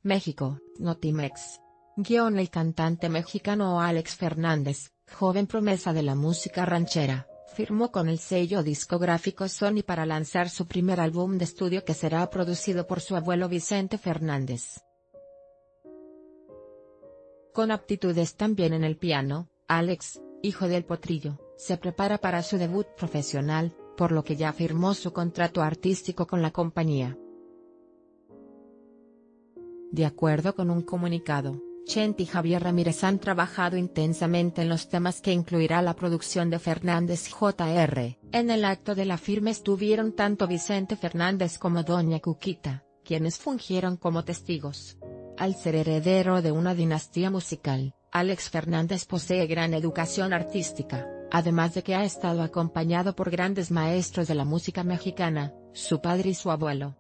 México, Notimex. El cantante mexicano Alex Fernández, joven promesa de la música ranchera, firmó con el sello discográfico Sony para lanzar su primer álbum de estudio que será producido por su abuelo Vicente Fernández. Con aptitudes también en el piano, Alex, hijo del Potrillo, se prepara para su debut profesional, por lo que ya firmó su contrato artístico con la compañía. De acuerdo con un comunicado, Chente y Javier Ramírez han trabajado intensamente en los temas que incluirá la producción de Fernández Jr. En el acto de la firma estuvieron tanto Vicente Fernández como Doña Cuquita, quienes fungieron como testigos. Al ser heredero de una dinastía musical, Alex Fernández posee gran educación artística, además de que ha estado acompañado por grandes maestros de la música mexicana, su padre y su abuelo.